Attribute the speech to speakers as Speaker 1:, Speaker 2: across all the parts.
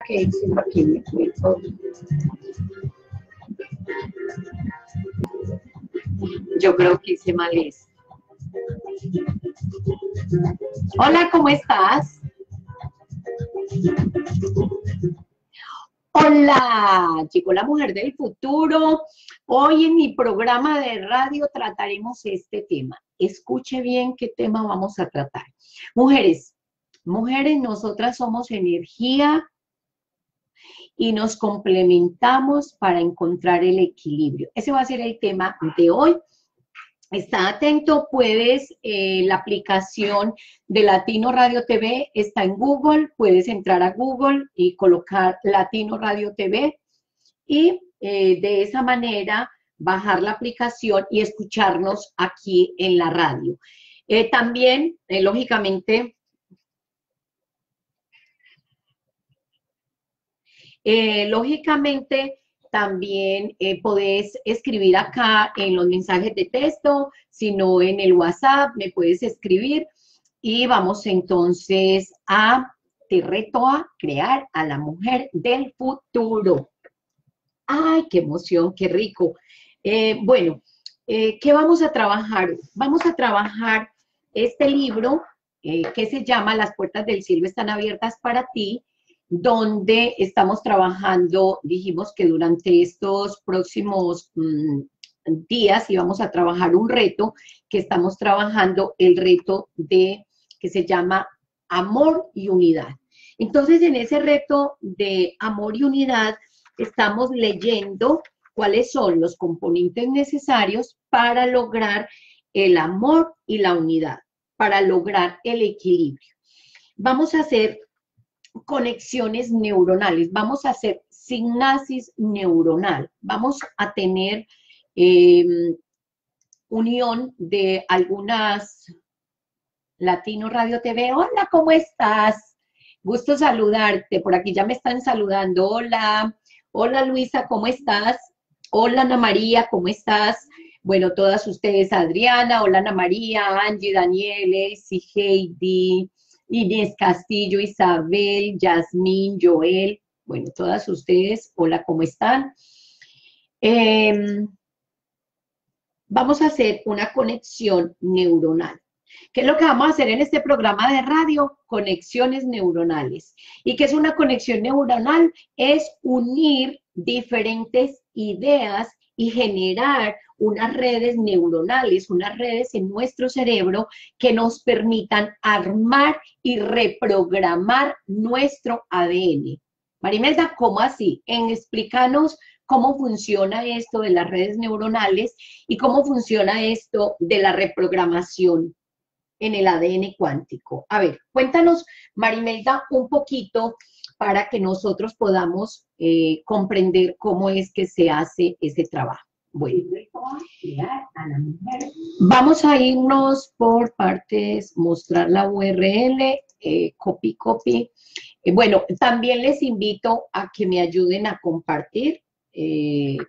Speaker 1: que aquí. Yo creo que hice mal eso. Hola, ¿cómo estás? Hola, llegó la mujer del futuro. Hoy en mi programa de radio trataremos este tema. Escuche bien qué tema vamos a tratar. Mujeres, nosotras somos energía y nos complementamos para encontrar el equilibrio. Ese va a ser el tema de hoy. Está atento, puedes, la aplicación de Latino Radio TV está en Google, puedes entrar a Google y colocar Latino Radio TV y de esa manera bajar la aplicación y escucharnos aquí en la radio. También, lógicamente, también podés escribir acá en los mensajes de texto, si no en el WhatsApp, me puedes escribir y vamos entonces te reto a crear a la mujer del futuro. ¡Ay, qué emoción, qué rico! Bueno, ¿qué vamos a trabajar? Vamos a trabajar este libro que se llama Las puertas del cielo están abiertas para ti, donde estamos trabajando, dijimos que durante estos próximos días íbamos a trabajar un reto, que estamos trabajando el reto que se llama Amor y Unidad. Entonces, en ese reto de Amor y Unidad, estamos leyendo cuáles son los componentes necesarios para lograr el amor y la unidad, para lograr el equilibrio. Vamos a hacer conexiones neuronales, vamos a hacer sinapsis neuronal, vamos a tener unión de algunas Latino Radio TV. Hola, ¿cómo estás? Gusto saludarte, por aquí ya me están saludando. Hola, hola Luisa, ¿cómo estás? Hola Ana María, ¿cómo estás? Bueno, todas ustedes, Adriana, hola Ana María, Angie, Daniele, Heidi, Inés Castillo, Isabel, Yasmín, Joel, bueno, todas ustedes, hola, ¿cómo están? Vamos a hacer una conexión neuronal. ¿Qué es lo que vamos a hacer en este programa de radio? Conexiones neuronales. ¿Y qué es una conexión neuronal? Es unir diferentes ideas y generar unas redes neuronales, unas redes en nuestro cerebro que nos permitan armar y reprogramar nuestro ADN. Marimelda, ¿cómo así? Explícanos cómo funciona esto de las redes neuronales y cómo funciona esto de la reprogramación en el ADN cuántico. A ver, cuéntanos, Marimelda, un poquito para que nosotros podamos comprender cómo es que se hace ese trabajo. Bueno, vamos a irnos por partes, mostrar la URL, copy. Bueno, también les invito a que me ayuden a compartir, el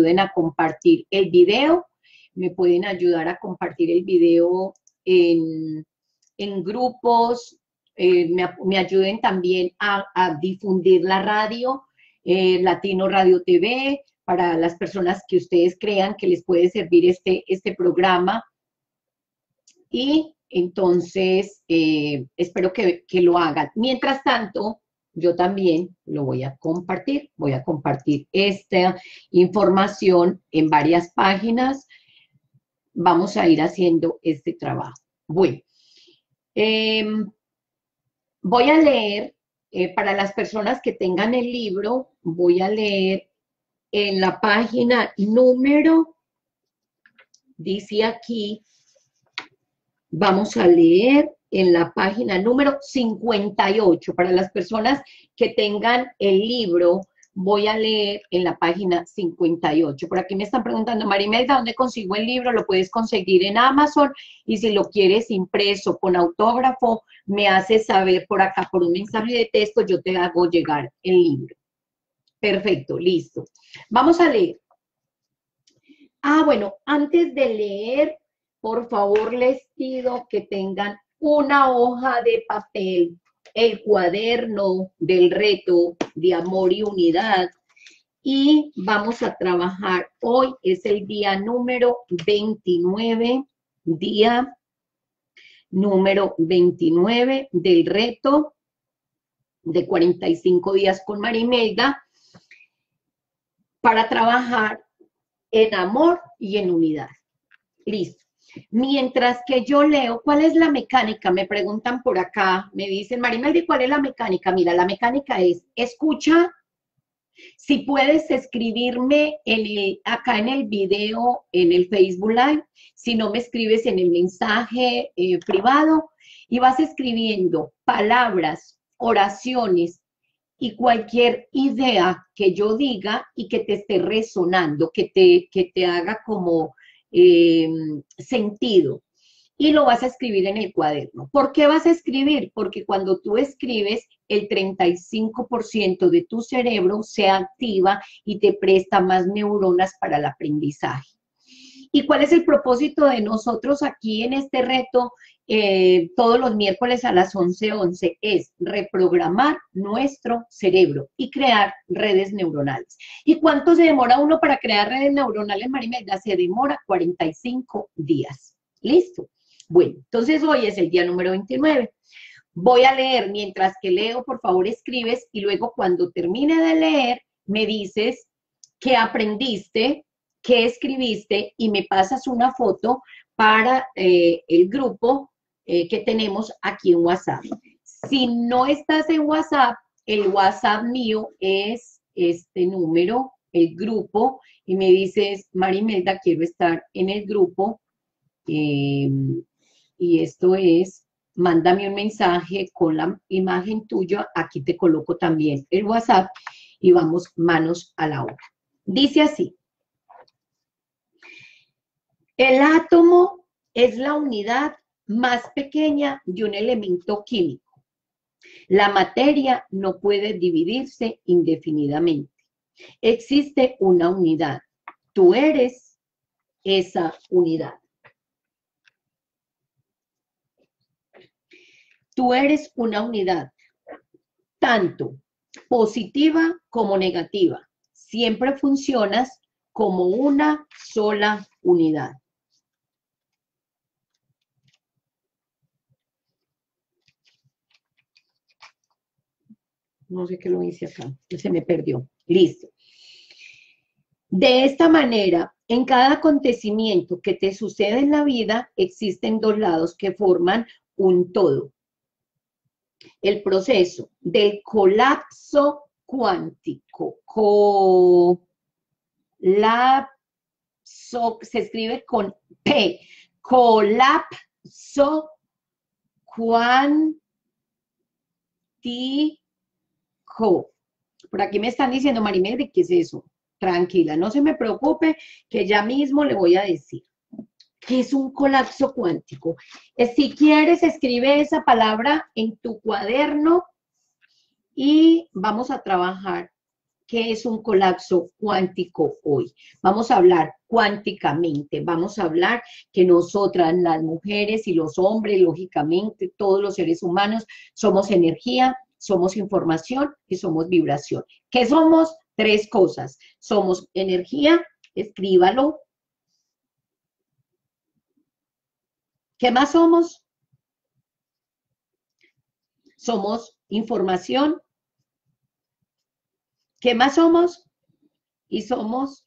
Speaker 1: video. Me pueden ayudar a compartir el video en grupos, me ayuden también a difundir la radio, Latino Radio TV, para las personas que ustedes crean que les puede servir este programa. Y entonces, espero que lo hagan. Mientras tanto, yo también lo voy a compartir esta información en varias páginas. Vamos a ir haciendo este trabajo. Bueno, voy a leer, para las personas que tengan el libro, voy a leer en la página número, dice aquí, vamos a leer en la página número 58. Para las personas que tengan el libro, voy a leer en la página 58. Por aquí me están preguntando, Marimelda, ¿dónde consigo el libro? Lo puedes conseguir en Amazon, y si lo quieres impreso con autógrafo, me haces saber por acá, por un mensaje de texto, yo te hago llegar el libro. Perfecto, listo. Vamos a leer. Bueno, antes de leer, por favor, les pido que tengan una hoja de papel el cuaderno del reto de amor y unidad. Y vamos a trabajar, hoy es el día número 29, día número 29 del reto de 45 días con Marimelda, para trabajar en amor y en unidad. Listo. Mientras que yo leo, ¿cuál es la mecánica? Me preguntan por acá, me dicen, Marimelda, ¿cuál es la mecánica? Mira, la mecánica es, escucha, si puedes escribirme acá en el video, en el Facebook Live, si no me escribes en el mensaje privado, y vas escribiendo palabras, oraciones y cualquier idea que yo diga y que te esté resonando, que te haga como sentido. Y lo vas a escribir en el cuaderno. ¿Por qué vas a escribir? Porque cuando tú escribes, el 35% de tu cerebro se activa y te presta más neuronas para el aprendizaje. ¿Y cuál es el propósito de nosotros aquí en este reto? Todos los miércoles a las 11:11 es reprogramar nuestro cerebro y crear redes neuronales. ¿Y cuánto se demora uno para crear redes neuronales, Marimelda? Se demora 45 días. ¿Listo? Bueno, entonces hoy es el día número 29. Voy a leer, mientras que leo, por favor escribes y luego cuando termine de leer me dices qué aprendiste, qué escribiste y me pasas una foto para el grupo que tenemos aquí en WhatsApp. Si no estás en WhatsApp, el WhatsApp mío es este número, el grupo, y me dices, Marimelda, quiero estar en el grupo, y esto es, mándame un mensaje con la imagen tuya, aquí te coloco también el WhatsApp y vamos manos a la obra. Dice así, el átomo es la unidad más pequeña de un elemento químico. La materia no puede dividirse indefinidamente. Existe una unidad. Tú eres esa unidad. Tú eres una unidad, tanto positiva como negativa. Siempre funcionas como una sola unidad. No sé qué lo hice acá, se me perdió. Listo. De esta manera, en cada acontecimiento que te sucede en la vida, existen dos lados que forman un todo. El proceso del colapso cuántico. Se escribe con P. Colapso cuántico. Por aquí me están diciendo, Marimelda, ¿qué es eso? Tranquila, no se me preocupe, que ya mismo le voy a decir. ¿Qué es un colapso cuántico? Si quieres, escribe esa palabra en tu cuaderno y vamos a trabajar qué es un colapso cuántico hoy. Vamos a hablar cuánticamente, vamos a hablar que nosotras, las mujeres y los hombres, lógicamente, todos los seres humanos, somos energía, somos información y somos vibración. ¿Qué somos? Tres cosas. Somos energía, escríbalo. ¿Qué más somos? Somos información. ¿Qué más somos? Y somos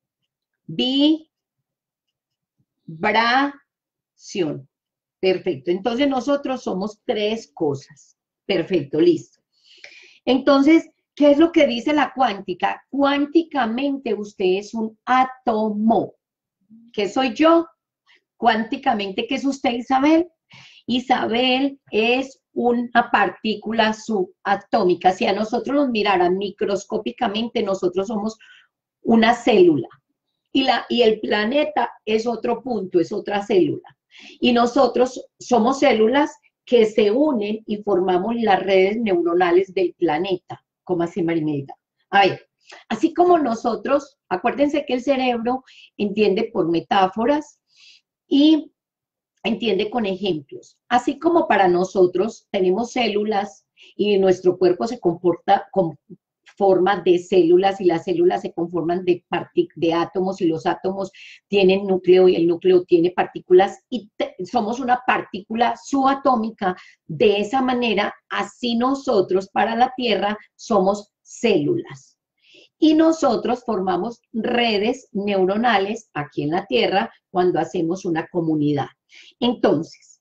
Speaker 1: vibración. Perfecto. Entonces nosotros somos tres cosas. Perfecto, listo. Entonces, ¿qué es lo que dice la cuántica? Cuánticamente usted es un átomo. ¿Qué soy yo? Cuánticamente, ¿qué es usted, Isabel? Isabel es una partícula subatómica. Si a nosotros nos miraran microscópicamente, nosotros somos una célula. Y el planeta es otro punto, es otra célula. Y nosotros somos células que se unen y formamos las redes neuronales del planeta. ¿Cómo así, Marimelda? A ver, así como nosotros, acuérdense que el cerebro entiende por metáforas y entiende con ejemplos. Así como para nosotros tenemos células y nuestro cuerpo se comporta con forma de células y las células se conforman de átomos y los átomos tienen núcleo y el núcleo tiene partículas y somos una partícula subatómica. De esa manera, así nosotros para la Tierra somos células. Y nosotros formamos redes neuronales aquí en la Tierra cuando hacemos una comunidad. Entonces,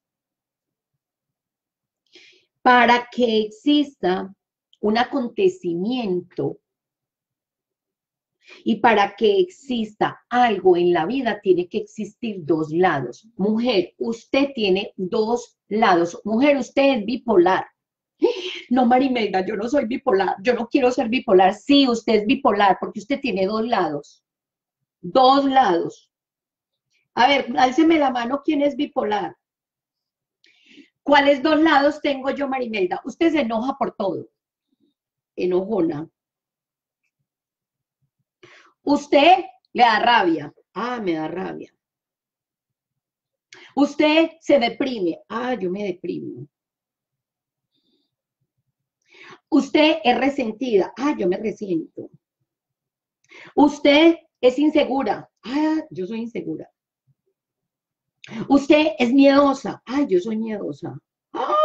Speaker 1: para que exista un acontecimiento y para que exista algo en la vida, tiene que existir dos lados. Mujer, usted tiene dos lados. Mujer, usted es bipolar. No, Marimelda, yo no soy bipolar. Yo no quiero ser bipolar. Sí, usted es bipolar porque usted tiene dos lados. Dos lados. A ver, álceme la mano, ¿quién es bipolar? ¿Cuáles dos lados tengo yo, Marimelda? Usted se enoja por todo. Enojona. Usted le da rabia. Ah, me da rabia. Usted se deprime. Ah, yo me deprimo. Usted es resentida. Ah, yo me resiento. Usted es insegura. Ah, yo soy insegura. Usted es miedosa. Ah, yo soy miedosa. Ah,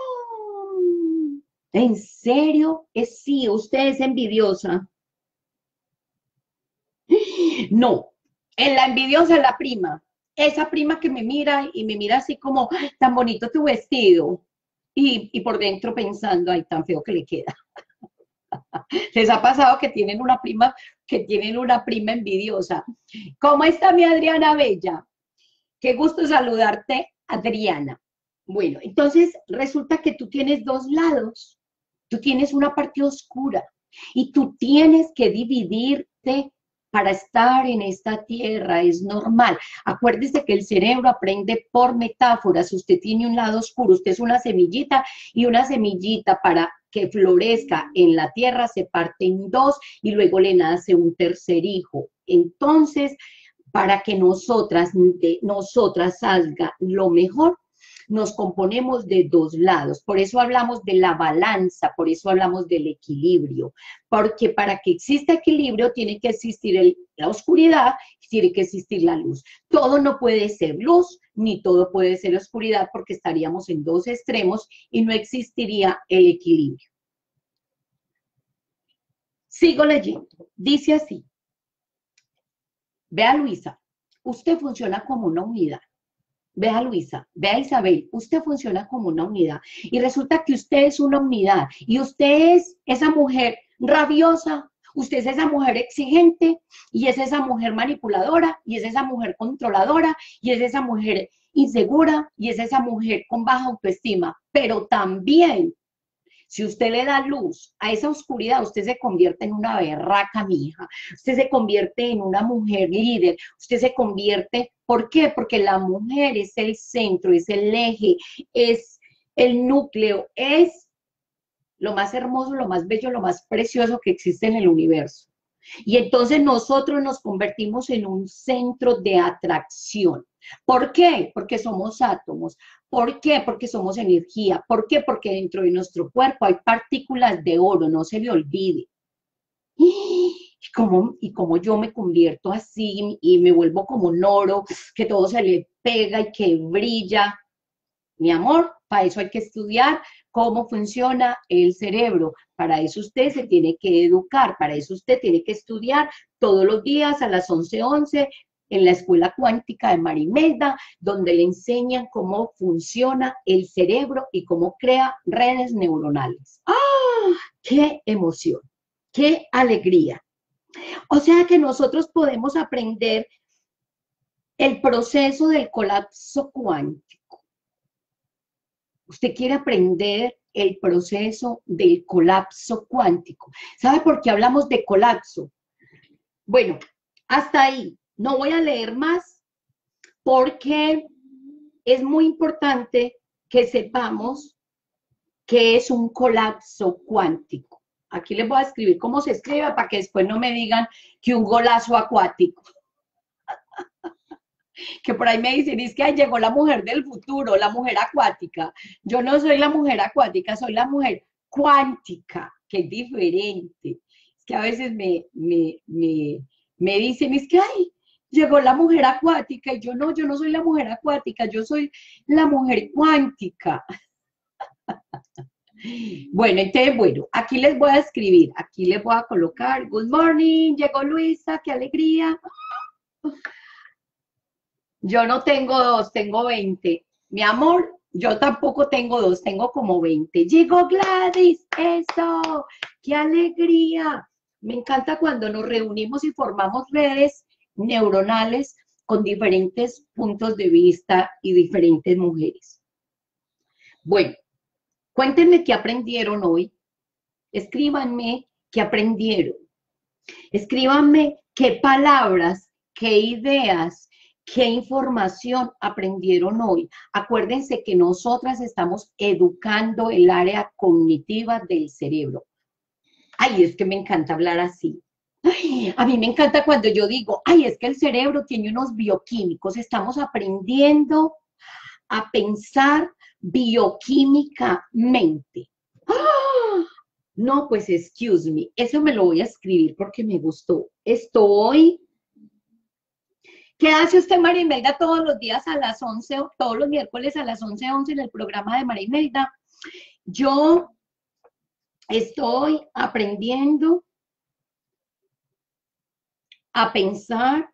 Speaker 1: ¿en serio? Es sí, usted es envidiosa. No, en la envidiosa es la prima. Esa prima que me mira y me mira así como, "Ay, tan bonito tu vestido". Y por dentro pensando, ay, tan feo que le queda. ¿Les ha pasado que tienen una prima envidiosa? ¿Cómo está mi Adriana Bella? Qué gusto saludarte, Adriana. Bueno, entonces resulta que tú tienes dos lados. Tú tienes una parte oscura y tú tienes que dividirte para estar en esta tierra, es normal. Acuérdese que el cerebro aprende por metáforas. Usted tiene un lado oscuro, usted es una semillita y una semillita para que florezca en la tierra se parte en dos y luego le nace un tercer hijo. Entonces, para que nosotras salga lo mejor, nos componemos de dos lados. Por eso hablamos de la balanza, por eso hablamos del equilibrio. Porque para que exista equilibrio tiene que existir la oscuridad, tiene que existir la luz. Todo no puede ser luz, ni todo puede ser oscuridad, porque estaríamos en dos extremos y no existiría el equilibrio. Sigo leyendo. Dice así. Vea, Luisa, usted funciona como una unidad. Vea, Luisa, vea, Isabel, usted funciona como una unidad y resulta que usted es una unidad y usted es esa mujer rabiosa, usted es esa mujer exigente y es esa mujer manipuladora y es esa mujer controladora y es esa mujer insegura y es esa mujer con baja autoestima, pero también si usted le da luz a esa oscuridad, usted se convierte en una berraca, mija. Usted se convierte en una mujer líder. Usted se convierte, ¿por qué? Porque la mujer es el centro, es el eje, es el núcleo, es lo más hermoso, lo más bello, lo más precioso que existe en el universo. Y entonces nosotros nos convertimos en un centro de atracción. ¿Por qué? Porque somos átomos. ¿Por qué? Porque somos energía. ¿Por qué? Porque dentro de nuestro cuerpo hay partículas de oro, no se le olvide. Y como yo me convierto así y me vuelvo como un oro, que todo se le pega y que brilla. Mi amor, para eso hay que estudiar cómo funciona el cerebro. Para eso usted se tiene que educar, para eso usted tiene que estudiar todos los días a las 11:11 en la Escuela Cuántica de Marimelda, donde le enseñan cómo funciona el cerebro y cómo crea redes neuronales. ¡Ah! ¡Qué emoción! ¡Qué alegría! O sea que nosotros podemos aprender el proceso del colapso cuántico. Usted quiere aprender el proceso del colapso cuántico. ¿Sabe por qué hablamos de colapso? Bueno, hasta ahí. No voy a leer más porque es muy importante que sepamos qué es un colapso cuántico. Aquí les voy a escribir cómo se escribe para que después no me digan que un golazo acuático. Que por ahí me dicen, es que ahí llegó la mujer del futuro, la mujer acuática. Yo no soy la mujer acuática, soy la mujer cuántica, que es diferente. Es que a veces me dicen, es que, ay, llegó la mujer acuática, y yo no soy la mujer acuática, yo soy la mujer cuántica. Bueno, entonces, bueno, aquí les voy a escribir, aquí les voy a colocar, good morning, llegó Luisa, qué alegría. Yo no tengo dos, tengo 20. Mi amor, yo tampoco tengo dos, tengo como 20. Llegó Gladys, eso, qué alegría. Me encanta cuando nos reunimos y formamos redes neuronales con diferentes puntos de vista y diferentes mujeres. Bueno, cuéntenme qué aprendieron hoy. Escríbanme qué aprendieron. Escríbanme qué palabras, qué ideas, qué información aprendieron hoy. Acuérdense que nosotras estamos educando el área cognitiva del cerebro. Ay, es que me encanta hablar así. Ay, a mí me encanta cuando yo digo, ay, es que el cerebro tiene unos bioquímicos, estamos aprendiendo a pensar bioquímicamente. ¡Ah! No, pues excuse me, eso me lo voy a escribir porque me gustó. ¿Qué hace usted, María Imelda, todos los días a las 11, todos los miércoles a las 11:11 en el programa de María Imelda? Yo estoy aprendiendo a pensar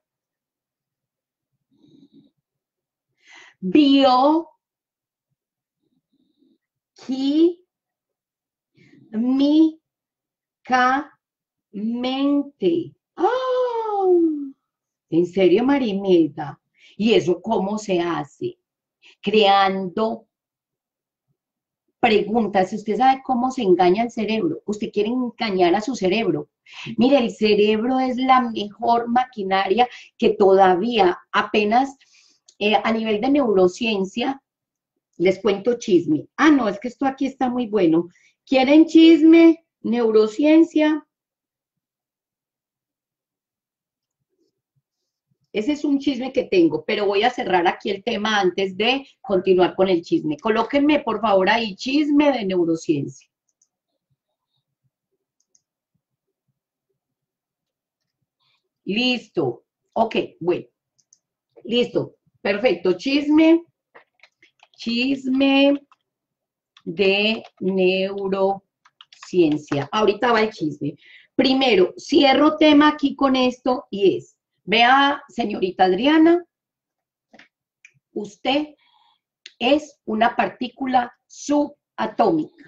Speaker 1: bioquímicamente. ¡Oh! ¿En serio, María Imelda? ¿Y eso cómo se hace? Creando preguntas. Si usted sabe cómo se engaña el cerebro, usted quiere engañar a su cerebro. Mire, el cerebro es la mejor maquinaria que todavía apenas a nivel de neurociencia, les cuento chisme. Ah, no, es que esto aquí está muy bueno. ¿Quieren chisme? Neurociencia. Ese es un chisme que tengo, pero voy a cerrar aquí el tema antes de continuar con el chisme. Colóquenme, por favor, ahí chisme de neurociencia. Listo. Ok, bueno. Listo. Perfecto. Chisme de neurociencia. Ahorita va el chisme. Primero, cierro tema aquí con esto y es, vea, señorita Adriana, usted es una partícula subatómica.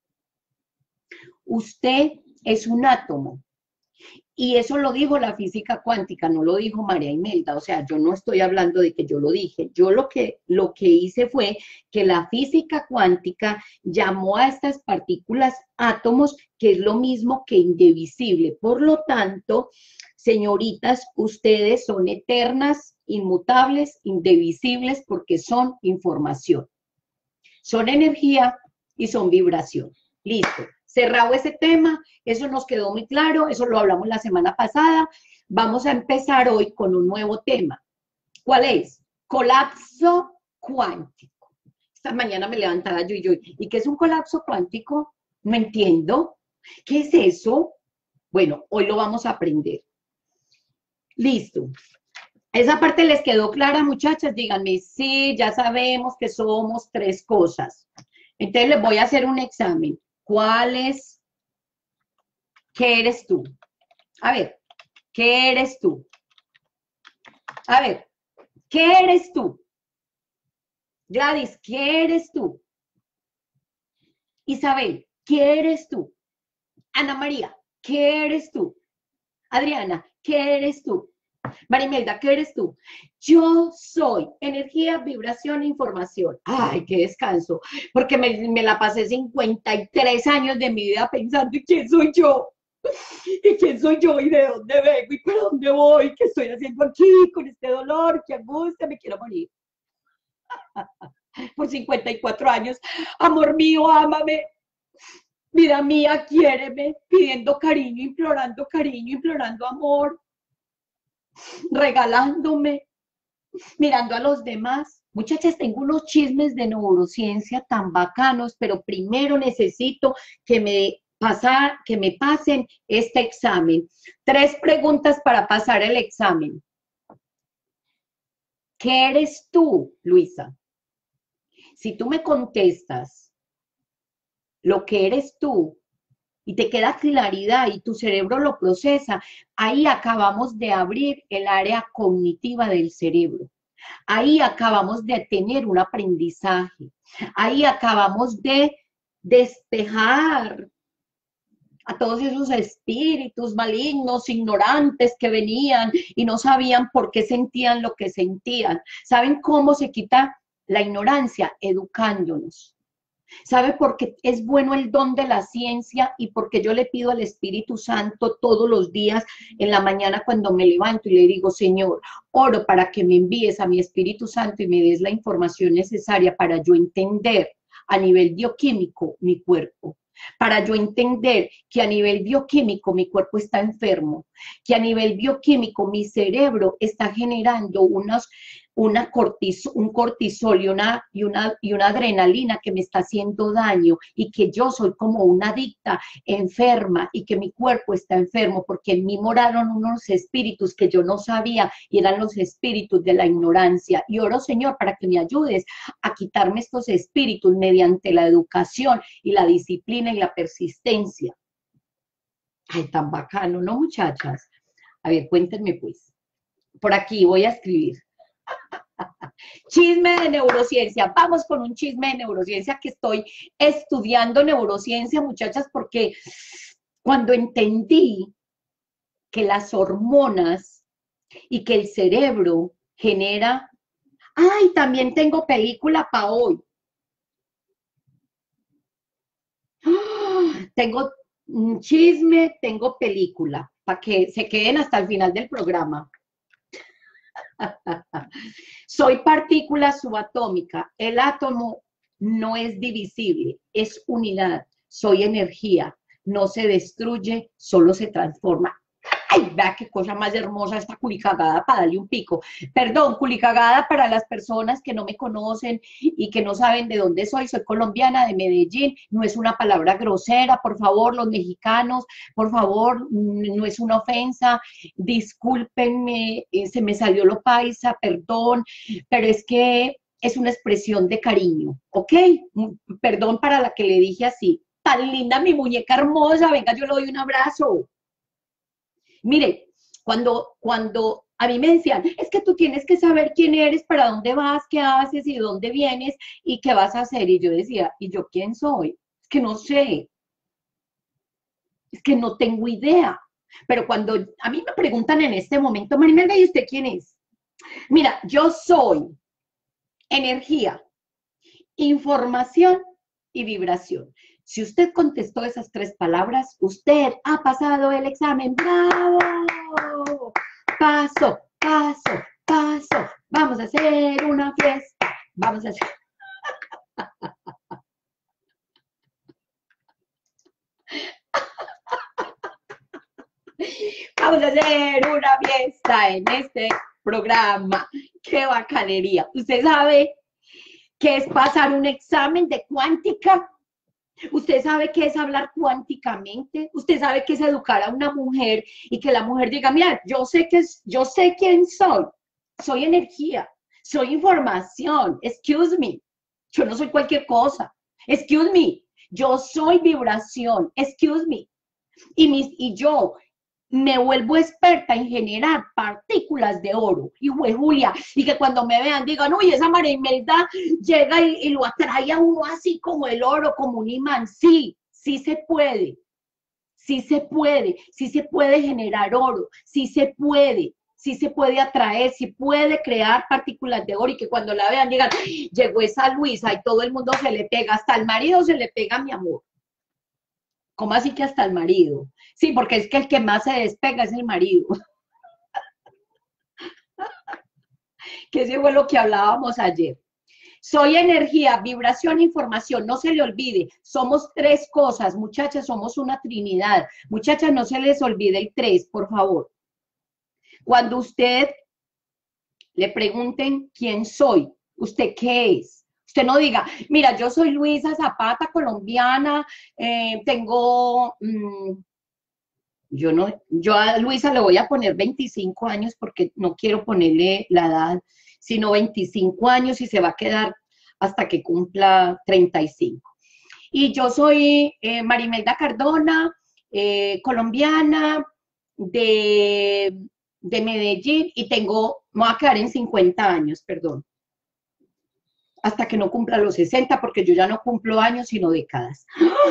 Speaker 1: Usted es un átomo. Y eso lo dijo la física cuántica, no lo dijo María Imelda. O sea, yo no estoy hablando de que yo lo dije. Yo lo que hice fue que la física cuántica llamó a estas partículas átomos, que es lo mismo que indivisible. Por lo tanto, señoritas, ustedes son eternas, inmutables, indivisibles, porque son información. Son energía y son vibración. Listo. Cerrado ese tema, eso nos quedó muy claro, eso lo hablamos la semana pasada. Vamos a empezar hoy con un nuevo tema. ¿Cuál es? Colapso cuántico. Esta mañana me levantaba yo ¿y qué es un colapso cuántico? No entiendo. ¿Qué es eso? Bueno, hoy lo vamos a aprender. Listo. Esa parte les quedó clara, muchachas. Díganme, sí, ya sabemos que somos tres cosas. Entonces les voy a hacer un examen. ¿Cuál es? ¿Qué eres tú? A ver, ¿qué eres tú? A ver, ¿qué eres tú? Gladys, ¿qué eres tú? Isabel, ¿qué eres tú? Ana María, ¿qué eres tú? Adriana, ¿qué eres tú? Marimelda, ¿qué eres tú? Yo soy energía, vibración e información. Ay, qué descanso, porque me la pasé 53 años de mi vida pensando, ¿y quién soy yo? ¿Y quién soy yo? ¿Y de dónde vengo? ¿Y para dónde voy? ¿Qué estoy haciendo aquí con este dolor? ¿Qué angustia? Me quiero morir. Por 54 años. Amor mío, ámame. Vida mía, quiéreme. Pidiendo cariño, implorando amor. Regalándome. Mirando a los demás. Muchachas, tengo unos chismes de neurociencia tan bacanos, pero primero necesito que me pasen este examen. 3 preguntas para pasar el examen. ¿Qué eres tú, Luisa? Si tú me contestas lo que eres tú y te queda claridad y tu cerebro lo procesa, ahí acabamos de abrir el área cognitiva del cerebro. Ahí acabamos de tener un aprendizaje. Ahí acabamos de despejar a todos esos espíritus malignos, ignorantes que venían y no sabían por qué sentían lo que sentían. ¿Saben cómo se quita la ignorancia? Educándonos. ¿Sabe por qué es bueno el don de la ciencia y porque yo le pido al Espíritu Santo todos los días en la mañana cuando me levanto y le digo, Señor, oro para que me envíes a mi Espíritu Santo y me des la información necesaria para yo entender a nivel bioquímico mi cuerpo? Para yo entender que a nivel bioquímico mi cuerpo está enfermo, que a nivel bioquímico mi cerebro está generando un cortisol y una adrenalina que me está haciendo daño y que yo soy como una adicta enferma y que mi cuerpo está enfermo porque en mí moraron unos espíritus que yo no sabía y eran los espíritus de la ignorancia. Y oro, Señor, para que me ayudes a quitarme estos espíritus mediante la educación y la disciplina y la persistencia. Ay, tan bacano, ¿no, muchachas? A ver, cuéntenme pues. Por aquí voy a escribir. Chisme de neurociencia. Vamos con un chisme de neurociencia que estoy estudiando neurociencia, muchachas, porque cuando entendí que las hormonas y que el cerebro genera... ¡Ay! También tengo película para hoy. Tengo un chisme, tengo película, para que se queden hasta el final del programa. Soy partícula subatómica. El átomo no es divisible, es unidad. Soy energía. No se destruye, solo se transforma. ¡Ay, vea qué cosa más hermosa esta culicagada para darle un pico! Perdón, culicagada para las personas que no me conocen y que no saben de dónde soy. Soy colombiana, de Medellín. No es una palabra grosera, por favor, los mexicanos, por favor, no es una ofensa. Discúlpenme, se me salió lo paisa, perdón, pero es que es una expresión de cariño, ¿ok? Perdón para la que le dije así. Tan linda mi muñeca hermosa, venga, yo le doy un abrazo. Mire, cuando a mí me decían, es que tú tienes que saber quién eres, para dónde vas, qué haces y dónde vienes y qué vas a hacer. Y yo decía, ¿y yo quién soy? Es que no sé, es que no tengo idea. Pero cuando a mí me preguntan en este momento, Marimelda, ¿y usted quién es? Mira, yo soy energía, información y vibración. Si usted contestó esas 3 palabras, usted ha pasado el examen. ¡Bravo! Paso, paso, paso. Vamos a hacer una fiesta. Vamos a hacer... Vamos a hacer una fiesta en este programa. ¡Qué bacanería! ¿Usted sabe qué es pasar un examen de cuántica? ¿Usted sabe qué es hablar cuánticamente? ¿Usted sabe qué es educar a una mujer y que la mujer diga, mira, yo sé quién soy energía, soy información, excuse me, yo no soy cualquier cosa, excuse me, yo soy vibración, excuse me, y yo me vuelvo experta en generar partículas de oro, y Julia, y que cuando me vean digan, uy, esa María Imelda llega y lo atrae a uno así como el oro, como un imán. Sí, sí se puede, sí se puede, sí se puede generar oro, sí se puede atraer, sí puede crear partículas de oro y que cuando la vean digan, llegó esa Luisa y todo el mundo se le pega, hasta el marido se le pega, mi amor. ¿Cómo así que hasta el marido? Sí, porque es que el que más se despega es el marido. Que ese fue lo que hablábamos ayer. Soy energía, vibración, información. No se le olvide, somos 3 cosas, muchachas, somos una trinidad. Muchachas, no se les olvide el 3, por favor. Cuando usted le pregunten quién soy, ¿Usted qué es? Usted no diga, mira, yo soy Luisa Zapata, colombiana, tengo, yo no, yo a Luisa le voy a poner 25 años porque no quiero ponerle la edad, sino 25 años y se va a quedar hasta que cumpla 35. Y yo soy Marimelda Cardona, colombiana, de, de Medellín y tengo, me voy a quedar en 50 años, perdón, hasta que no cumpla los 60 porque yo ya no cumplo años, sino décadas.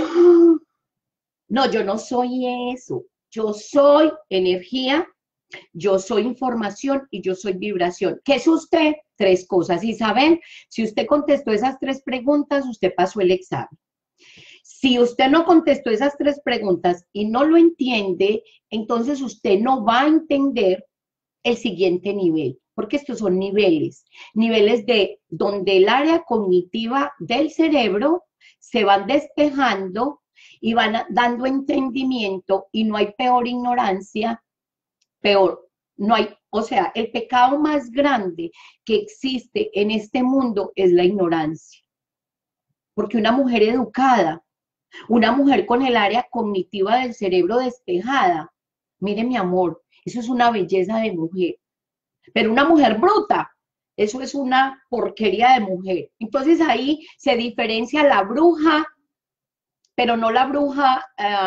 Speaker 1: No, yo no soy eso. Yo soy energía, yo soy información y yo soy vibración. ¿Qué es usted? Tres cosas. Isabel, si usted contestó esas tres preguntas, usted pasó el examen. Si usted no contestó esas tres preguntas y no lo entiende, entonces usted no va a entender el siguiente nivel, porque estos son niveles, niveles de donde el área cognitiva del cerebro se van despejando y van dando entendimiento y no hay peor ignorancia, peor, no hay, o sea, el pecado más grande que existe en este mundo es la ignorancia, porque una mujer educada, una mujer con el área cognitiva del cerebro despejada, mire mi amor, eso es una belleza de mujer. Pero una mujer bruta, eso es una porquería de mujer. Entonces ahí se diferencia la bruja, pero no la bruja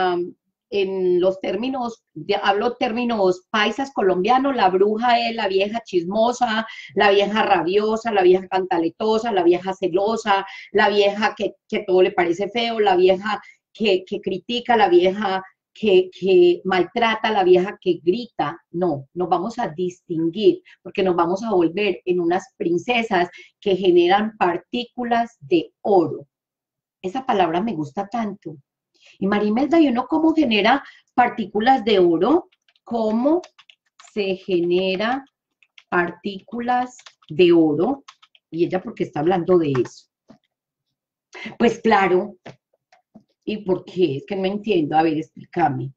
Speaker 1: en los términos, hablo términos paisas colombianos, la bruja es la vieja chismosa, la vieja rabiosa, la vieja cantaletosa, la vieja celosa, la vieja que todo le parece feo, la vieja que critica, la vieja que maltrata, la vieja que grita. No, nos vamos a distinguir porque nos vamos a volver en unas princesas que generan partículas de oro. Esa palabra me gusta tanto. Y Marimelda, ¿y uno cómo genera partículas de oro? ¿Cómo se genera partículas de oro? Y ella, ¿por qué está hablando de eso? Pues claro. ¿Y por qué? Es que no entiendo. A ver, explícame.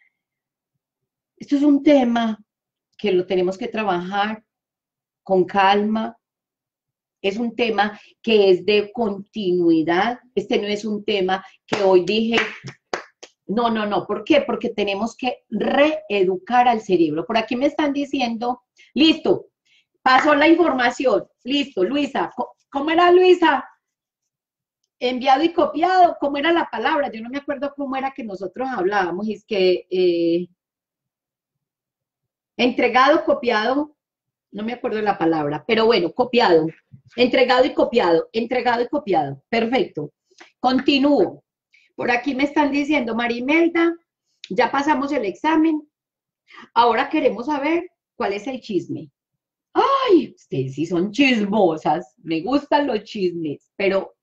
Speaker 1: Esto es un tema que lo tenemos que trabajar con calma. Es un tema que es de continuidad. Este no es un tema que hoy dije, no, no, no. ¿Por qué? Porque tenemos que reeducar al cerebro. Por aquí me están diciendo, listo, pasó la información. Listo, Luisa. ¿Cómo era Luisa? Enviado y copiado. ¿Cómo era la palabra? Yo no me acuerdo cómo era que nosotros hablábamos. Y es que entregado, copiado, no me acuerdo de la palabra, pero bueno, copiado. Entregado y copiado, entregado y copiado. Perfecto. Continúo. Por aquí me están diciendo, Marimelda, ya pasamos el examen, ahora queremos saber cuál es el chisme. Ay, ustedes sí son chismosas, me gustan los chismes,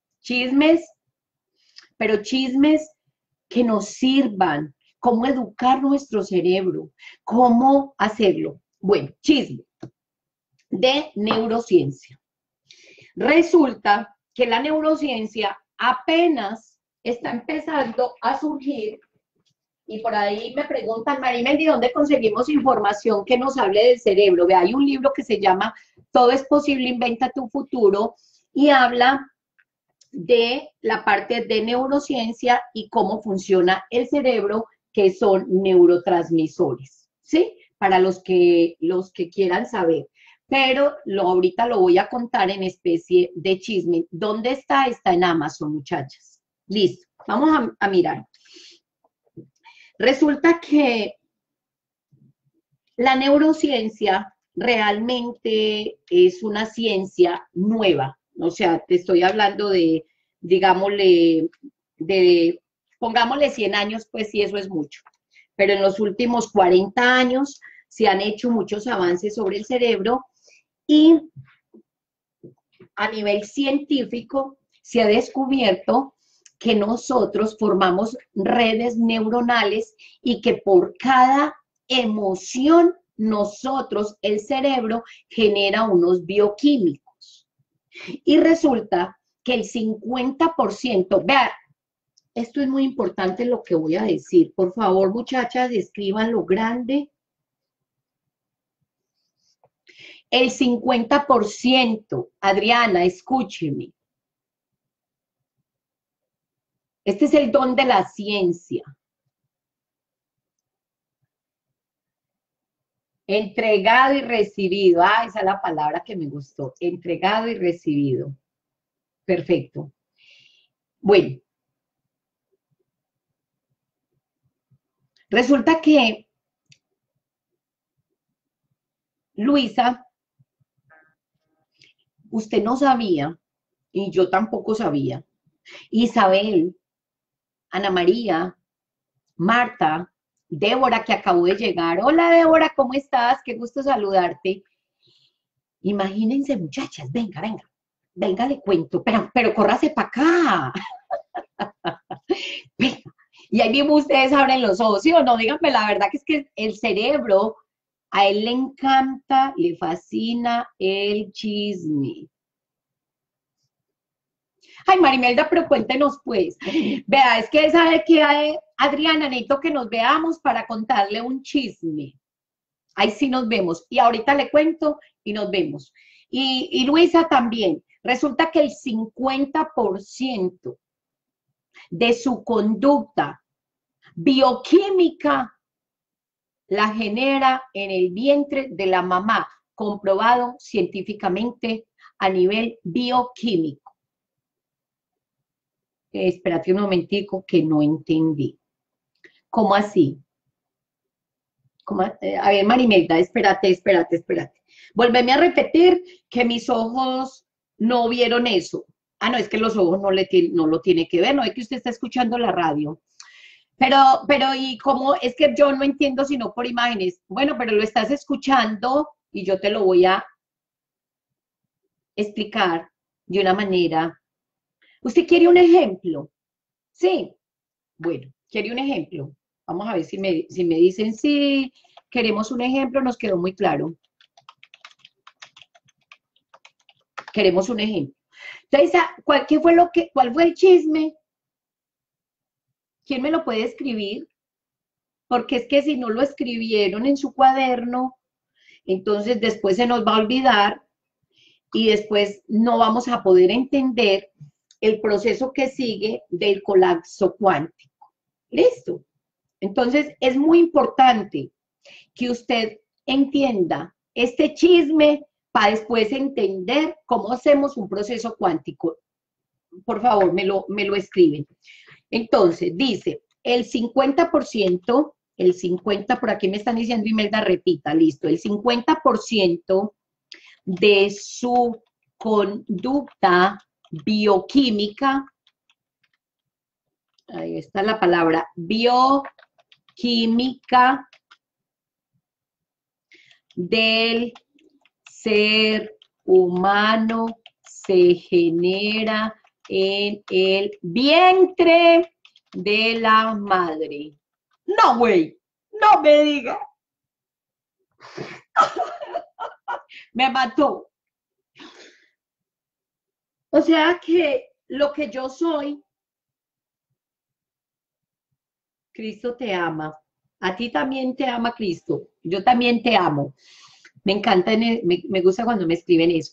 Speaker 1: pero chismes que nos sirvan, cómo educar nuestro cerebro, cómo hacerlo. Bueno, chisme de neurociencia. Resulta que la neurociencia apenas está empezando a surgir. Y por ahí me preguntan, Marimeldi, ¿dónde conseguimos información que nos hable del cerebro? Ve, hay un libro que se llama Todo es posible, inventa tu futuro, y habla de la parte de neurociencia y cómo funciona el cerebro, que son neurotransmisores, ¿sí? Para los que quieran saber. Pero ahorita lo voy a contar en especie de chisme. ¿Dónde está? Está en Amazon, muchachas. Listo, vamos a mirar. Resulta que la neurociencia realmente es una ciencia nueva. O sea, te estoy hablando de, digámosle, pongámosle 100 años, pues sí, eso es mucho. Pero en los últimos 40 años se han hecho muchos avances sobre el cerebro y a nivel científico se ha descubierto que nosotros formamos redes neuronales y que por cada emoción nosotros, el cerebro, genera unos bioquímicos. Y resulta que el 50%, vea, esto es muy importante lo que voy a decir. Por favor, muchachas, escriban lo grande. El 50%, Adriana, escúcheme. Este es el don de la ciencia. Entregado y recibido. Ah, esa es la palabra que me gustó. Entregado y recibido. Perfecto. Bueno, resulta que Luisa, usted no sabía, y yo tampoco sabía. Isabel, Ana María, Marta, Débora, que acabó de llegar. Hola, Débora, ¿cómo estás? Qué gusto saludarte. Imagínense, muchachas, venga, venga, venga, le cuento, pero córrase para acá. Venga. Y ahí mismo ustedes abren los ojos, ¿sí o no? Díganme la verdad que es que el cerebro, a él le encanta, le fascina el chisme. Ay, Marimelda, pero cuéntenos pues. Vea, es que sabe que Adriana, necesito que nos veamos para contarle un chisme. Ahí sí nos vemos. Y ahorita le cuento y nos vemos. Y Luisa también. Resulta que el 50% de su conducta bioquímica la genera en el vientre de la mamá, comprobado científicamente a nivel bioquímico. Espérate un momentico que no entendí. ¿Cómo así? ¿Cómo? A ver, Marimelda, espérate. Volveme a repetir que mis ojos no vieron eso. Ah, no, es que los ojos no lo tiene que ver, no es que usted está escuchando la radio. ¿Y cómo? Es que yo no entiendo sino por imágenes. Bueno, pero lo estás escuchando y yo te lo voy a explicar de una manera. ¿Usted quiere un ejemplo? Sí. Bueno, ¿quiere un ejemplo? Vamos a ver si me dicen sí, queremos un ejemplo, nos quedó muy claro. Queremos un ejemplo. Entonces, ¿cuál fue el chisme? ¿Quién me lo puede escribir? Porque es que si no lo escribieron en su cuaderno, entonces después se nos va a olvidar y después no vamos a poder entender el proceso que sigue del colapso cuántico. ¿Listo? Entonces, es muy importante que usted entienda este chisme para después entender cómo hacemos un proceso cuántico. Por favor, me lo escriben. Entonces, dice, el 50%, por aquí me están diciendo, Imelda, repita, listo, el 50% de su conducta bioquímica, ahí está la palabra, bioquímica del ser humano se genera en el vientre de la madre. No, güey, no me diga. Me mató. O sea que lo que yo soy, Cristo te ama. A ti también te ama Cristo. Yo también te amo. Me encanta, me gusta cuando me escriben eso.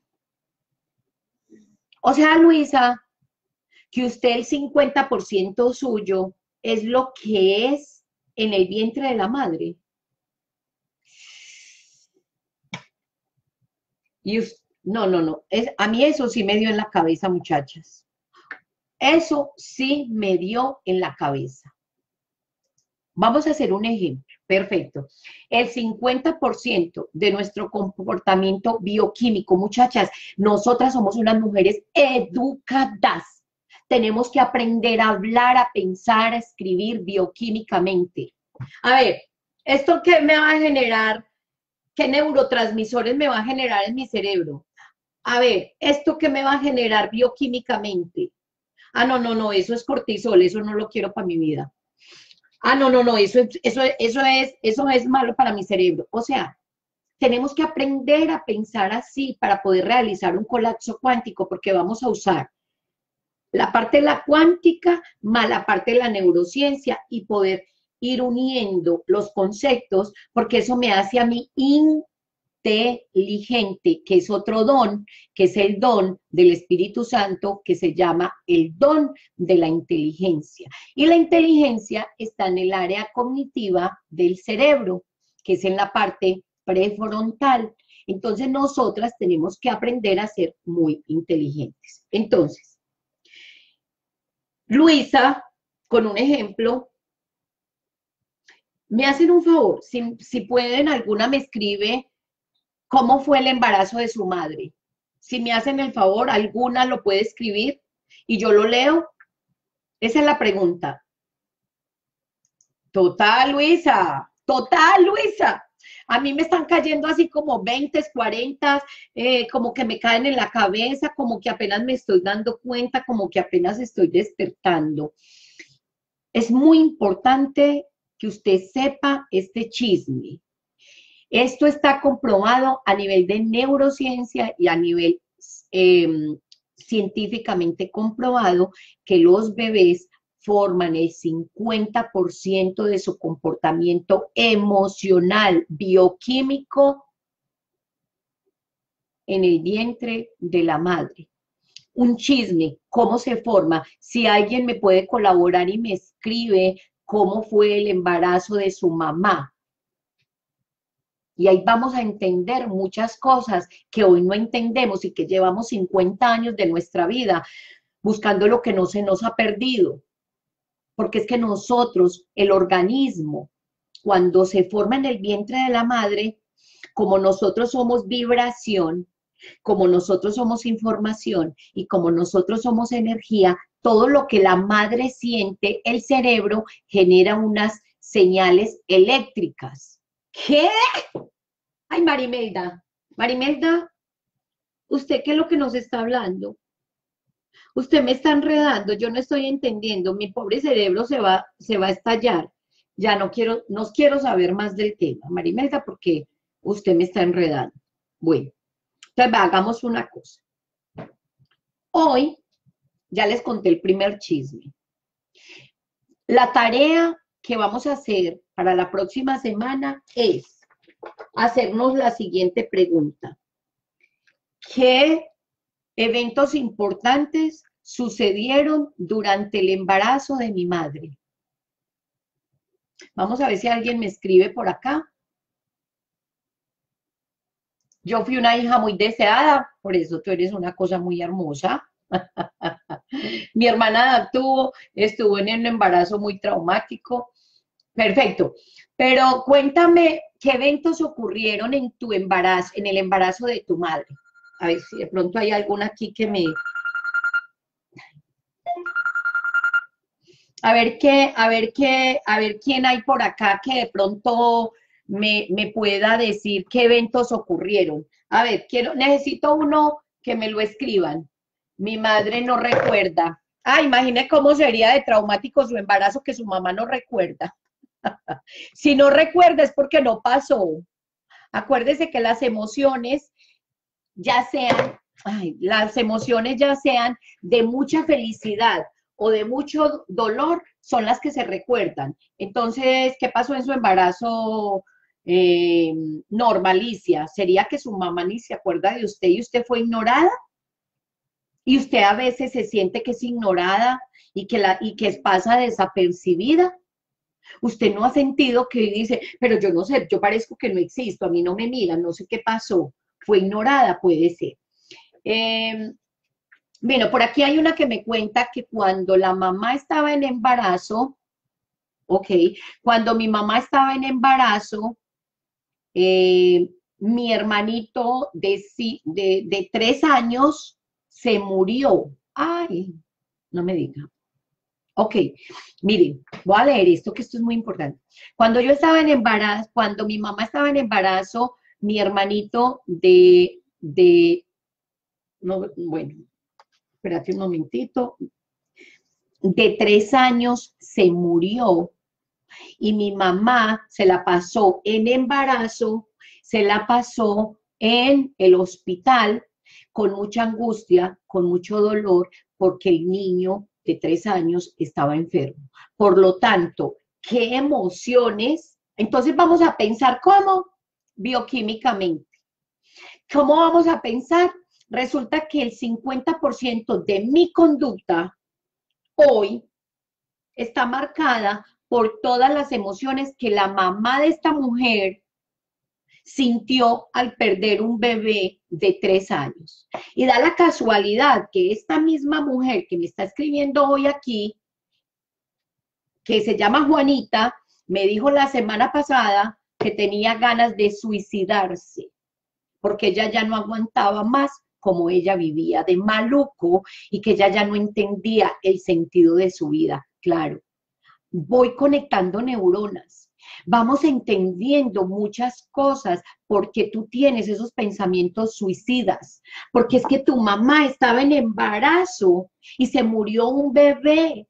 Speaker 1: O sea, Luisa, que usted el 50% suyo es lo que es en el vientre de la madre. Y usted, no. A mí eso sí me dio en la cabeza, muchachas. Eso sí me dio en la cabeza. Vamos a hacer un ejemplo. Perfecto. El 50% de nuestro comportamiento bioquímico, muchachas, nosotras somos unas mujeres educadas. Tenemos que aprender a hablar, a pensar, a escribir bioquímicamente. A ver, ¿esto qué me va a generar? ¿Qué neurotransmisores me va a generar en mi cerebro? A ver, ¿esto qué me va a generar bioquímicamente? Ah, no, eso es cortisol, eso no lo quiero para mi vida. Ah, no, eso es malo para mi cerebro. O sea, tenemos que aprender a pensar así para poder realizar un colapso cuántico, porque vamos a usar la parte de la cuántica más la parte de la neurociencia y poder ir uniendo los conceptos, porque eso me hace a mí inteligente, que es otro don, que es el don del Espíritu Santo, que se llama el don de la inteligencia. Y la inteligencia está en el área cognitiva del cerebro, que es en la parte prefrontal. Entonces nosotras tenemos que aprender a ser muy inteligentes. Entonces, Luisa, con un ejemplo, me hacen un favor, si pueden, alguna me escribe cómo fue el embarazo de su madre. Si me hacen el favor, alguna lo puede escribir y yo lo leo. Esa es la pregunta. Total, Luisa, total, Luisa. A mí me están cayendo así como 20, 40, como que me caen en la cabeza, como que apenas me estoy dando cuenta, como que apenas estoy despertando. Es muy importante que usted sepa este chisme. Esto está comprobado a nivel de neurociencia y a nivel científicamente comprobado que los bebés forman el 50% de su comportamiento emocional, bioquímico, en el vientre de la madre. Un chisme, ¿cómo se forma? Si alguien me puede colaborar y me escribe cómo fue el embarazo de su mamá. Y ahí vamos a entender muchas cosas que hoy no entendemos y que llevamos 50 años de nuestra vida buscando lo que no se nos ha perdido. Porque es que nosotros, el organismo, cuando se forma en el vientre de la madre, como nosotros somos vibración, como nosotros somos información y como nosotros somos energía, todo lo que la madre siente, el cerebro genera unas señales eléctricas. ¿Qué? Ay, Marimelda, Marimelda, ¿usted qué es lo que nos está hablando? Usted me está enredando, yo no estoy entendiendo, mi pobre cerebro se va a estallar. Ya no quiero saber más del tema, Marimelda, porque usted me está enredando. Bueno, entonces hagamos una cosa. Hoy ya les conté el primer chisme. La tarea que vamos a hacer para la próxima semana es hacernos la siguiente pregunta. ¿Qué eventos importantes sucedieron durante el embarazo de mi madre? Vamos a ver si alguien me escribe por acá. Yo fui una hija muy deseada, por eso tú eres una cosa muy hermosa. Mi hermana estuvo en un embarazo muy traumático. Perfecto. Pero cuéntame, ¿qué eventos ocurrieron en tu embarazo, en el embarazo de tu madre? A ver si de pronto hay alguna aquí que me... A ver quién hay por acá que de pronto me pueda decir qué eventos ocurrieron. A ver, necesito uno que me lo escriban. Mi madre no recuerda. Ah, imagine cómo sería de traumático su embarazo que su mamá no recuerda. Si no recuerda es porque no pasó. Acuérdese que las emociones, las emociones ya sean de mucha felicidad o de mucho dolor, son las que se recuerdan. Entonces, ¿qué pasó en su embarazo? Normalicia, ¿sería que su mamá ni se acuerda de usted y usted fue ignorada? Y usted a veces se siente que es ignorada y que pasa desapercibida. Usted no ha sentido que dice, pero yo no sé, yo parezco que no existo, a mí no me miran, no sé qué pasó. Fue ignorada, puede ser. Bueno, por aquí hay una que me cuenta que cuando la mamá estaba en embarazo, cuando mi mamá estaba en embarazo, mi hermanito de 3 años se murió. Ay, no me diga. Ok, miren, voy a leer esto, que esto es muy importante. Cuando yo estaba en embarazo, cuando mi mamá estaba en embarazo, mi hermanito no, bueno, espérate un momentito, de 3 años se murió y mi mamá se la pasó en embarazo, se la pasó en el hospital con mucha angustia, con mucho dolor, porque el niño de 3 años estaba enfermo. Por lo tanto, ¿qué emociones? Entonces vamos a pensar cómo bioquímicamente. ¿Cómo vamos a pensar? Resulta que el 50% de mi conducta hoy está marcada por todas las emociones que la mamá de esta mujer sintió al perder un bebé de 3 años. Y da la casualidad que esta misma mujer que me está escribiendo hoy aquí, que se llama Juanita, me dijo la semana pasada que tenía ganas de suicidarse, porque ella ya no aguantaba más como ella vivía de maluco y que ella ya no entendía el sentido de su vida. Claro, voy conectando neuronas, vamos entendiendo muchas cosas porque tú tienes esos pensamientos suicidas, porque es que tu mamá estaba en embarazo y se murió un bebé.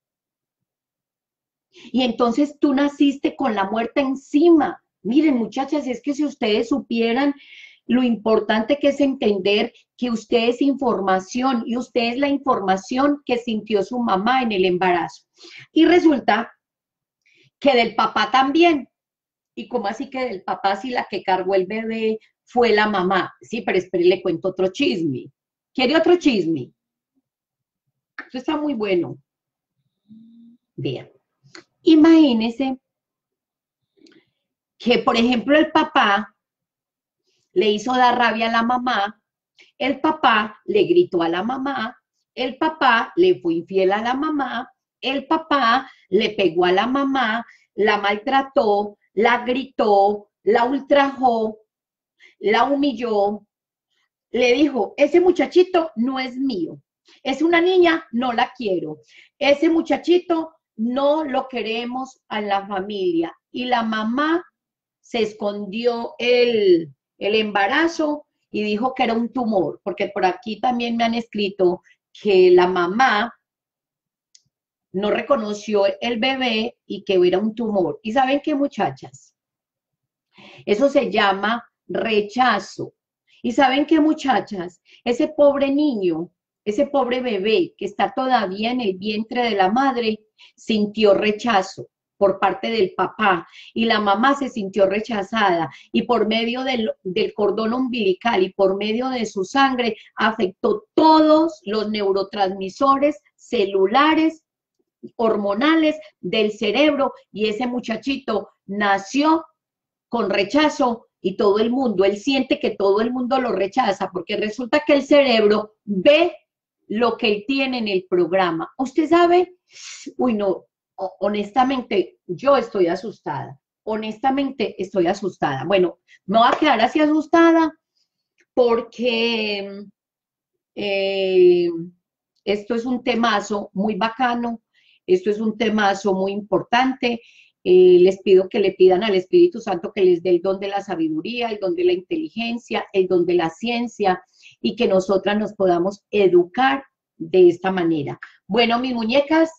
Speaker 1: Y entonces tú naciste con la muerte encima. Miren, muchachas, es que si ustedes supieran lo importante que es entender que usted es información y usted es la información que sintió su mamá en el embarazo. Y resulta que del papá también. ¿Y cómo así que del papá si la que cargó el bebé fue la mamá? Sí, pero espere, le cuento otro chisme. ¿Quiere otro chisme? Esto está muy bueno. Vean, imagínense que, por ejemplo, el papá le hizo dar rabia a la mamá, el papá le gritó a la mamá, el papá le fue infiel a la mamá, el papá le pegó a la mamá, la maltrató, la gritó, la ultrajó, la humilló, le dijo, ese muchachito no es mío, es una niña, no la quiero, ese muchachito no lo queremos a la familia. Y la mamá se escondió el embarazo y dijo que era un tumor, porque por aquí también me han escrito que la mamá no reconoció el bebé y que era un tumor. ¿Y saben qué, muchachas? Eso se llama rechazo. ¿Y saben qué, muchachas? Ese pobre niño, ese pobre bebé que está todavía en el vientre de la madre, sintió rechazo por parte del papá y la mamá se sintió rechazada y por medio del cordón umbilical y por medio de su sangre afectó todos los neurotransmisores celulares, hormonales del cerebro y ese muchachito nació con rechazo y todo el mundo, él siente que todo el mundo lo rechaza porque resulta que el cerebro ve lo que él tiene en el programa. Usted sabe, uy no, honestamente yo estoy asustada, honestamente estoy asustada. Bueno, me voy a quedar así asustada porque eh, esto es un temazo muy bacano, esto es un temazo muy importante. Les pido que le pidan al Espíritu Santo que les dé el don de la sabiduría, el don de la inteligencia, el don de la ciencia y que nosotras nos podamos educar de esta manera. Bueno, mis muñecas,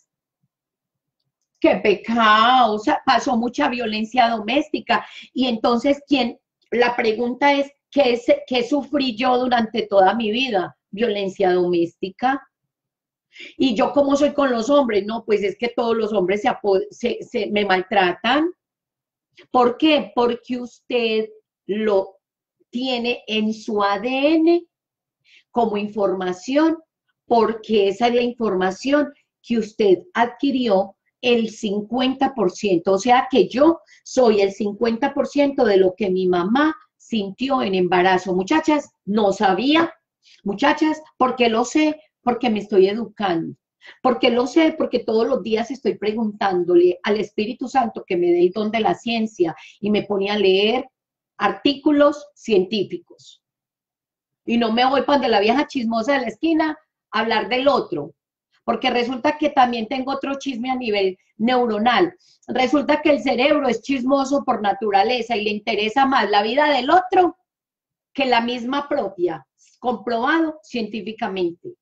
Speaker 1: qué pecado, o sea, pasó mucha violencia doméstica y entonces, la pregunta es, ¿qué sufrí yo durante toda mi vida? Violencia doméstica. Y yo, ¿cómo soy con los hombres? No, pues es que todos los hombres me maltratan. ¿Por qué? Porque usted lo tiene en su ADN como información, porque esa es la información que usted adquirió el 50%, o sea que yo soy el 50% de lo que mi mamá sintió en embarazo. Muchachas, no sabía, muchachas, porque lo sé, porque me estoy educando. Porque lo sé, porque todos los días estoy preguntándole al Espíritu Santo que me dé el don de la ciencia y me pone a leer artículos científicos. Y no me voy para donde la vieja chismosa de la esquina a hablar del otro, porque resulta que también tengo otro chisme a nivel neuronal. Resulta que el cerebro es chismoso por naturaleza y le interesa más la vida del otro que la misma propia, comprobado científicamente.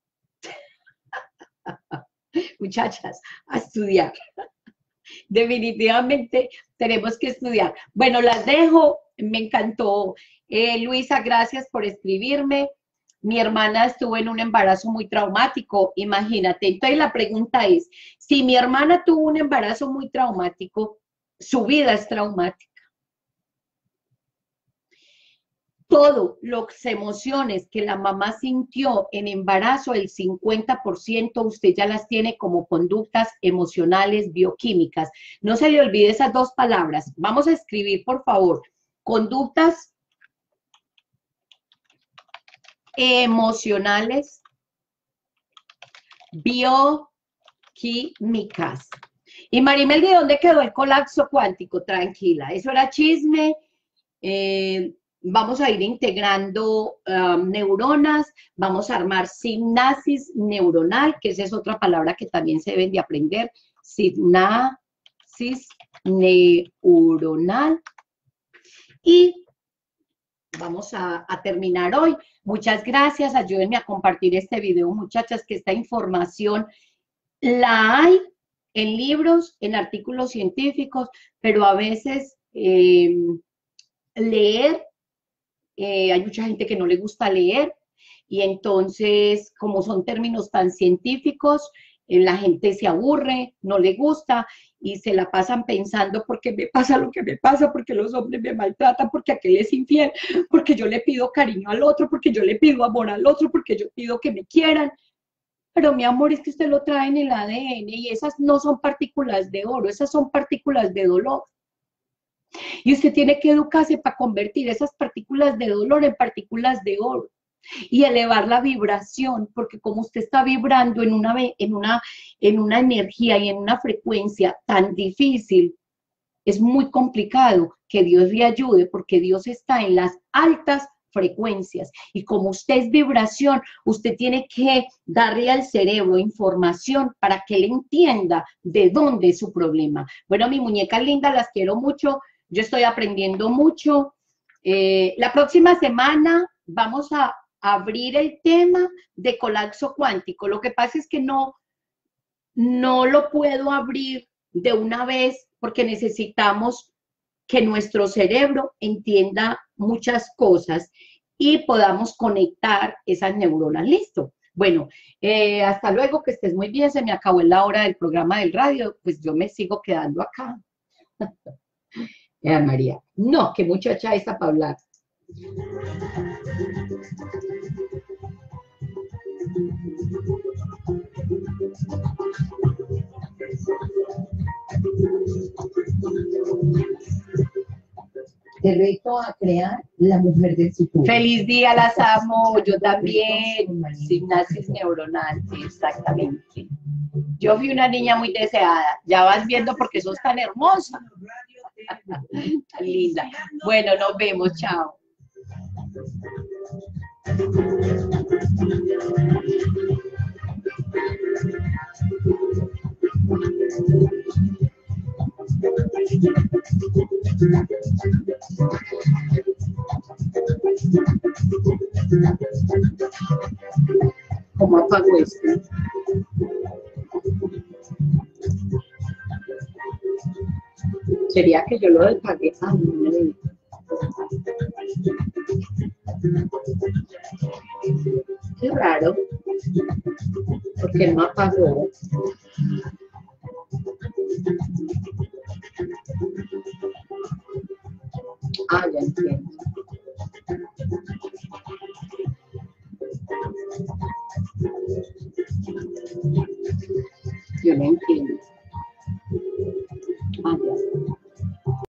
Speaker 1: Muchachas, a estudiar. Definitivamente tenemos que estudiar. Bueno, las dejo, me encantó. Luisa, gracias por escribirme. Mi hermana estuvo en un embarazo muy traumático, imagínate. Entonces la pregunta es, si mi hermana tuvo un embarazo muy traumático, su vida es traumática. todo las emociones que la mamá sintió en embarazo, el 50% usted ya las tiene como conductas emocionales bioquímicas. No se le olvide esas dos palabras. Vamos a escribir, por favor, conductas emocionales bioquímicas. Y Marimel, ¿de dónde quedó el colapso cuántico? Tranquila, eso era chisme. Vamos a ir integrando neuronas, vamos a armar sinapsis neuronal, que esa es otra palabra que también se deben de aprender, sinapsis neuronal. Y vamos a terminar hoy. Muchas gracias, ayúdenme a compartir este video, muchachas, que esta información la hay en libros, en artículos científicos, pero a veces leer, hay mucha gente que no le gusta leer, y entonces, como son términos tan científicos, la gente se aburre, no le gusta, y se la pasan pensando por qué me pasa lo que me pasa, porque los hombres me maltratan, porque aquel es infiel, porque yo le pido cariño al otro, porque yo le pido amor al otro, porque yo pido que me quieran. Pero mi amor, es que usted lo trae en el ADN, y esas no son partículas de oro, esas son partículas de dolor. Y usted tiene que educarse para convertir esas partículas de dolor en partículas de oro y elevar la vibración, porque como usted está vibrando en una energía y en una frecuencia tan difícil, es muy complicado que Dios le ayude, porque Dios está en las altas frecuencias, y como usted es vibración, usted tiene que darle al cerebro información para que él entienda de dónde es su problema. Bueno, mi muñeca linda, las quiero mucho, yo estoy aprendiendo mucho. La próxima semana vamos a abrir el tema de colapso cuántico. Lo que pasa es que no lo puedo abrir de una vez, porque necesitamos que nuestro cerebro entienda muchas cosas y podamos conectar esas neuronas. Listo. Bueno, hasta luego, que estés muy bien. Se me acabó la hora del programa del radio, pues yo me sigo quedando acá. María, no, qué muchacha esa para hablar.
Speaker 2: Te reto a crear la mujer del futuro.
Speaker 1: Feliz día, las amo, yo también. Sinapsis neuronal, sí, exactamente. Yo fui una niña muy deseada, ya vas viendo porque sos tan hermosa. Tan linda. Bueno, nos vemos, chao. ¿Cómo apago esto? ¿Sería que yo lo despagué? Ah, no. Qué raro. ¿Por qué no apagó? Ah, ya entiendo. Yo no entiendo.